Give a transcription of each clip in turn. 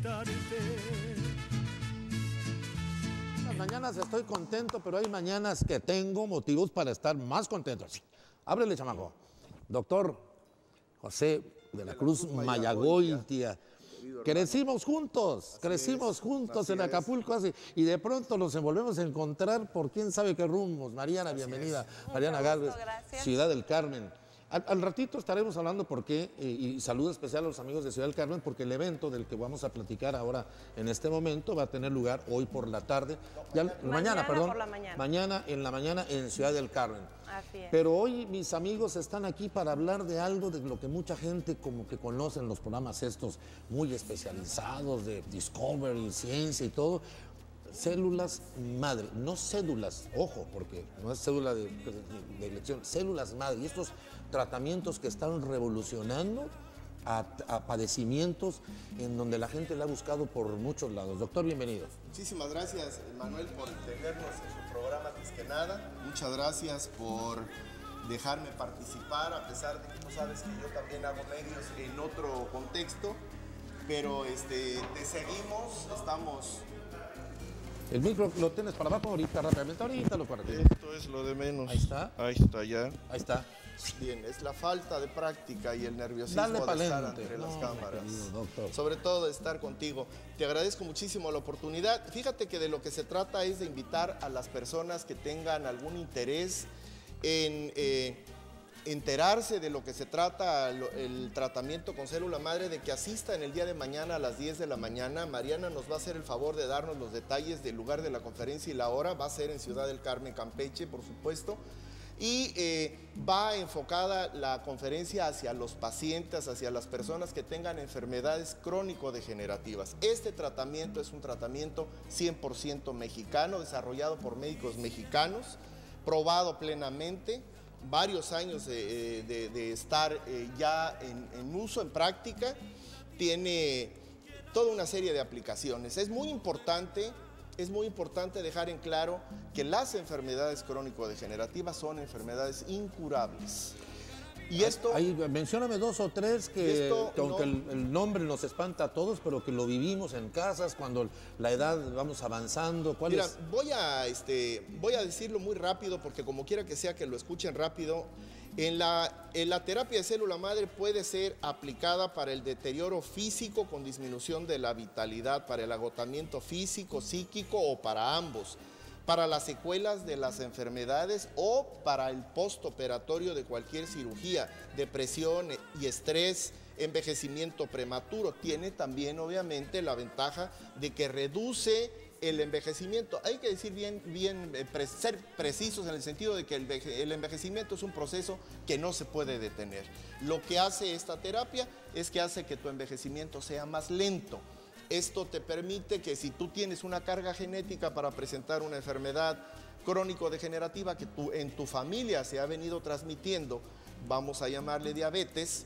felicitarte. Las mañanas estoy contento, pero hay mañanas que tengo motivos para estar más contento. Ábrele, chamaco. Doctor José de la Cruz Mayagoitia. Crecimos juntos en Acapulco y de pronto nos volvemos a encontrar por quién sabe qué rumbos. Mariana, bienvenida. Mariana Galvez, Ciudad del Carmen. Al ratito estaremos hablando por qué, y saludo especial a los amigos de Ciudad del Carmen, porque el evento del que vamos a platicar ahora en este momento va a tener lugar hoy por la tarde, mañana en la mañana en Ciudad del Carmen. Así es. Pero hoy mis amigos están aquí para hablar de algo de lo que mucha gente como que conoce en los programas estos muy especializados de Discovery, ciencia y todo. Células madre, no cédulas, ojo, porque no es cédula de elección, células madre. Y estos tratamientos que están revolucionando a padecimientos en donde la gente la ha buscado por muchos lados. Doctor, bienvenido. Muchísimas gracias, Manuel, por tenernos en su programa antes que nada. Muchas gracias por dejarme participar, a pesar de que tú sabes que yo también hago medios en otro contexto. Pero te seguimos, estamos... El micro lo tienes para abajo ahorita, rápidamente, ahorita lo para ti. Esto es lo de menos. Ahí está. Ahí está, ya. Ahí está. Bien, es la falta de práctica y el nerviosismo Dale de estar pa'lante. entre las cámaras. Querido doctor. Sobre todo de estar contigo. Te agradezco muchísimo la oportunidad. Fíjate que de lo que se trata es de invitar a las personas que tengan algún interés en enterarse de lo que se trata el tratamiento con célula madre, de que asistan el día de mañana a las 10 de la mañana. Mariana nos va a hacer el favor de darnos los detalles del lugar de la conferencia y la hora. Va a ser en Ciudad del Carmen, Campeche, por supuesto. Y va enfocada la conferencia hacia los pacientes, hacia las personas que tengan enfermedades crónico-degenerativas. Este tratamiento es un tratamiento 100% mexicano, desarrollado por médicos mexicanos, probado plenamente, varios años de estar ya en uso, en práctica. Tiene toda una serie de aplicaciones. Es muy importante dejar en claro que las enfermedades crónico-degenerativas son enfermedades incurables. Y esto... Ahí, mencióname dos o tres que aunque el nombre nos espanta a todos, pero que lo vivimos en casas cuando la edad vamos avanzando. Mira, voy a decirlo muy rápido, porque como quiera que sea que lo escuchen rápido. En la terapia de célula madre puede ser aplicada para el deterioro físico con disminución de la vitalidad, para el agotamiento físico, psíquico o para ambos, para las secuelas de las enfermedades o para el postoperatorio de cualquier cirugía, depresión y estrés, envejecimiento prematuro. Tiene también obviamente la ventaja de que reduce el envejecimiento. Hay que decir ser precisos en el sentido de que el envejecimiento es un proceso que no se puede detener. Lo que hace esta terapia es que hace que tu envejecimiento sea más lento. Esto te permite que si tú tienes una carga genética para presentar una enfermedad crónico-degenerativa que en tu familia se ha venido transmitiendo, vamos a llamarle diabetes,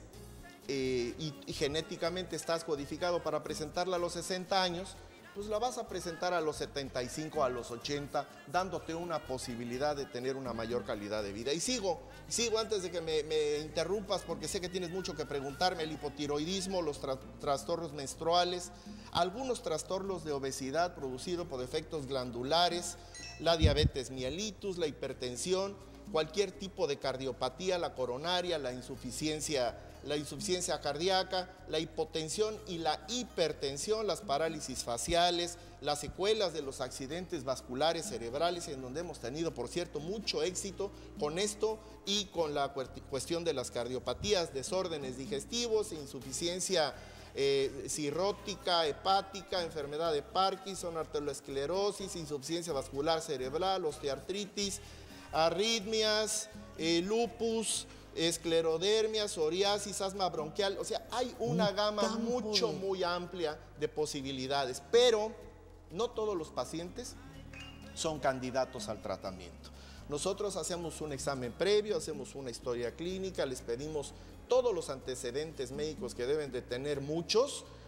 y genéticamente estás codificado para presentarla a los 60 años, pues la vas a presentar a los 75, a los 80, dándote una posibilidad de tener una mayor calidad de vida. Y sigo antes de que me interrumpas, porque sé que tienes mucho que preguntarme: el hipotiroidismo, los trastornos menstruales, algunos trastornos de obesidad producido por defectos glandulares, la diabetes mellitus, la hipertensión, cualquier tipo de cardiopatía, la coronaria, la insuficiencia cardíaca, la hipotensión y la hipertensión, las parálisis faciales, las secuelas de los accidentes vasculares cerebrales, en donde hemos tenido, por cierto, mucho éxito con esto, y con la cuestión de las cardiopatías, desórdenes digestivos, insuficiencia cirrótica, hepática, enfermedad de Parkinson, arteriosclerosis, insuficiencia vascular cerebral, osteoartritis, arritmias, lupus, esclerodermia, psoriasis, asma bronquial. O sea, hay una gama muy amplia de posibilidades, pero no todos los pacientes son candidatos al tratamiento. Nosotros hacemos un examen previo, hacemos una historia clínica, les pedimos todos los antecedentes médicos que deben de tener muchos,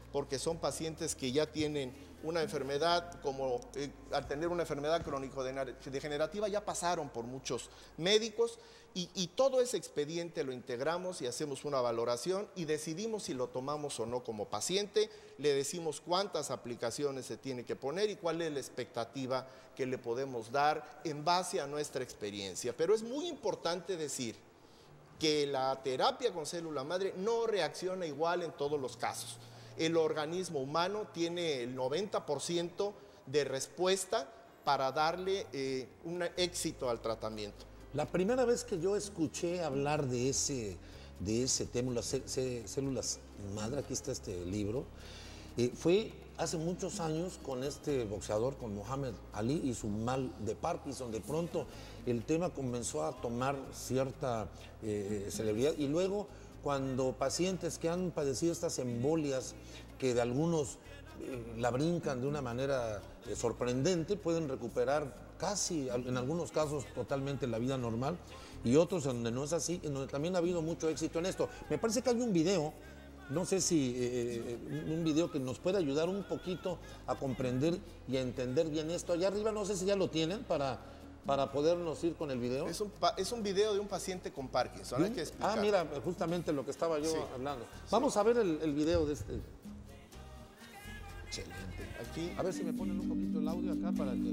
porque son pacientes que ya tienen una enfermedad, como al tener una enfermedad crónico-degenerativa, ya pasaron por muchos médicos y todo ese expediente lo integramos y hacemos una valoración y decidimos si lo tomamos o no como paciente, le decimos cuántas aplicaciones se tiene que poner y cuál es la expectativa que le podemos dar en base a nuestra experiencia. Pero es muy importante decir que la terapia con célula madre no reacciona igual en todos los casos. El organismo humano tiene el 90% de respuesta para darle un éxito al tratamiento. La primera vez que yo escuché hablar de ese tema, las células madre, aquí está este libro, fue hace muchos años con este boxeador, con Muhammad Ali y su mal de Parkinson. De pronto el tema comenzó a tomar cierta celebridad y luego cuando pacientes que han padecido estas embolias, que de algunos la brincan de una manera sorprendente, pueden recuperar casi, en algunos casos, totalmente la vida normal, y otros donde no es así, en donde también ha habido mucho éxito en esto. Me parece que hay un video, no sé si un video que nos puede ayudar un poquito a comprender y a entender bien esto. Allá arriba no sé si ya lo tienen para podernos ir con el video. Es un video de un paciente con Parkinson, hay que explicar. Ah, mira, justamente lo que estaba yo hablando. Sí. Vamos a ver el video de este. Excelente. Aquí. A ver si me ponen un poquito el audio acá para que...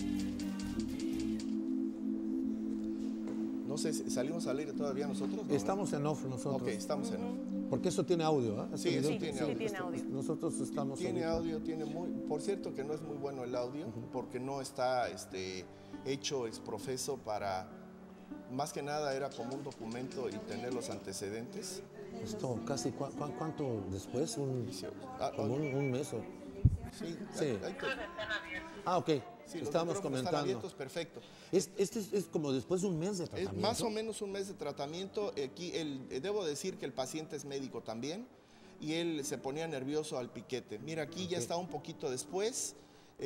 No sé, ¿salimos al aire todavía nosotros? ¿No? Estamos en off nosotros. Ok, estamos en off. Porque eso tiene audio, ¿eh? Sí, eso tiene audio. Tiene audio. Nosotros estamos... Tiene ahorita. audio, tiene muy... Por cierto que no es muy bueno el audio, porque no está hecho exprofeso para... Más que nada era como un documento y tener los antecedentes. Esto casi, ¿cuánto después? Como un mes o... Sí, Sí. Ah, ok. Sí, los Estábamos micrófonos comentando. están abiertos, perfecto. Este es como después de un mes de Es tratamiento. más o menos un mes de tratamiento. Aquí debo decir que el paciente es médico también y él se ponía nervioso al piquete. Mira, aquí ya está un poquito después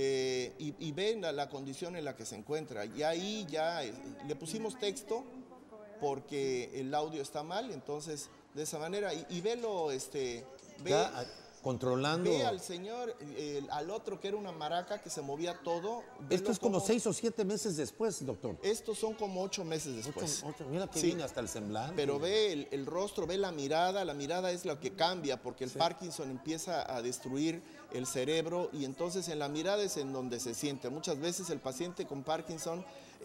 y ven la condición en la que se encuentra. Y ahí ya le pusimos texto porque el audio está mal, entonces de esa manera. Y velo, ve... Ya, controlando. Ve al señor, al otro que era una maraca que se movía todo. Esto es como 6 o 7 meses después, doctor. Estos son como 8 meses después. Mira que Sí. viene hasta el semblante. Pero ve el rostro, ve la mirada es lo que cambia, porque el Parkinson empieza a destruir el cerebro y entonces en la mirada es en donde se siente. Muchas veces el paciente con Parkinson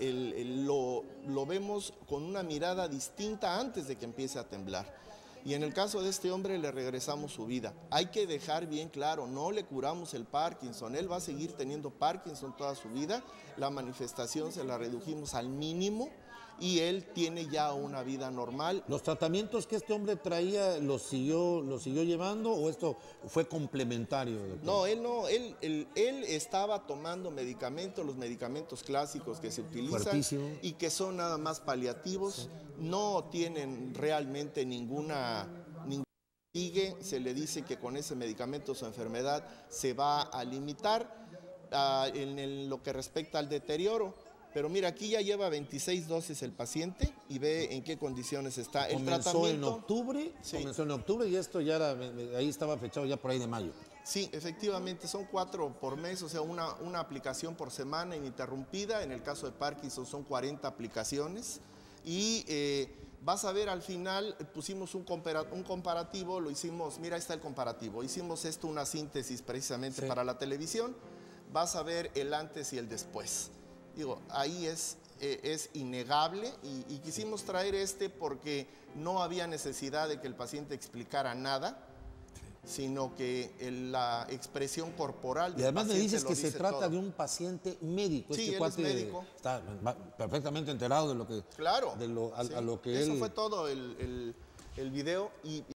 lo vemos con una mirada distinta antes de que empiece a temblar. Y en el caso de este hombre le regresamos su vida. Hay que dejar bien claro, no le curamos el Parkinson, él va a seguir teniendo Parkinson toda su vida, la manifestación se la redujimos al mínimo y él tiene ya una vida normal. ¿Los tratamientos que este hombre traía los siguió llevando o esto fue complementario, doctor? No, él estaba tomando medicamentos, los medicamentos clásicos que se utilizan Fuertísimo. y que son nada más paliativos, no tienen realmente ninguna sigue, se le dice que con ese medicamento su enfermedad se va a limitar en lo que respecta al deterioro. Pero mira, aquí ya lleva 26 dosis el paciente y ve en qué condiciones está. El Comenzó en tratamiento octubre, Sí. comenzó en octubre y esto ya era, ahí estaba fechado ya por ahí de mayo. Sí, efectivamente, son 4 por mes, o sea, una aplicación por semana ininterrumpida. En el caso de Parkinson son 40 aplicaciones. Y vas a ver al final, pusimos un comparativo, lo hicimos, mira, ahí está el comparativo. Hicimos esto, una síntesis precisamente para la televisión. Vas a ver el antes y el después. Digo, ahí es innegable y quisimos traer porque no había necesidad de que el paciente explicara nada, sino que la expresión corporal del Y además me paciente dices lo que se dice trata todo. de un paciente médico. Sí, este él cuate es médico. Está perfectamente enterado de lo que, Claro, a lo que eso él... fue todo el video y